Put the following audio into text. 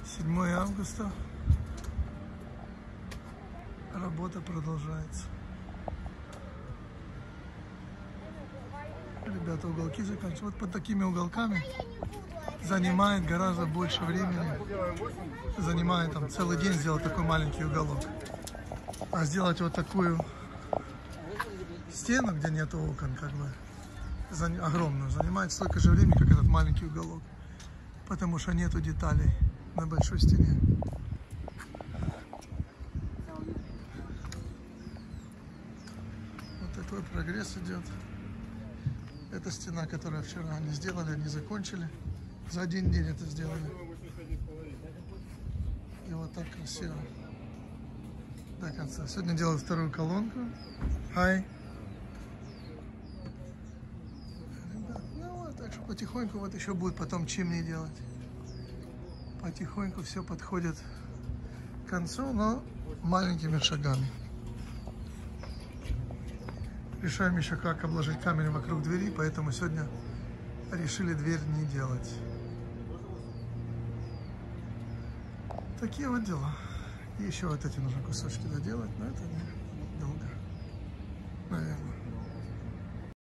7 августа. Работа продолжается. Ребята, уголки заканчиваются. Вот под такими уголками занимает гораздо больше времени. Занимает там целый день сделать такой маленький уголок. А сделать вот такую стену, где нету окон, как бы, огромную, занимает столько же времени, как этот маленький уголок. Потому что нету деталей на большой стене. Вот такой прогресс идет. Это стена, которую вчера они сделали, они закончили. За один день это сделали. И вот так красиво до конца. Сегодня делают вторую колонку. Ребят, ну вот, так что потихоньку вот еще будет потом чимни делать. Потихоньку все подходит к концу, но маленькими шагами. Решаем еще, как обложить камень вокруг двери, поэтому сегодня решили дверь не делать. Такие вот дела. И еще вот эти нужно кусочки доделать, но это недолго, наверное.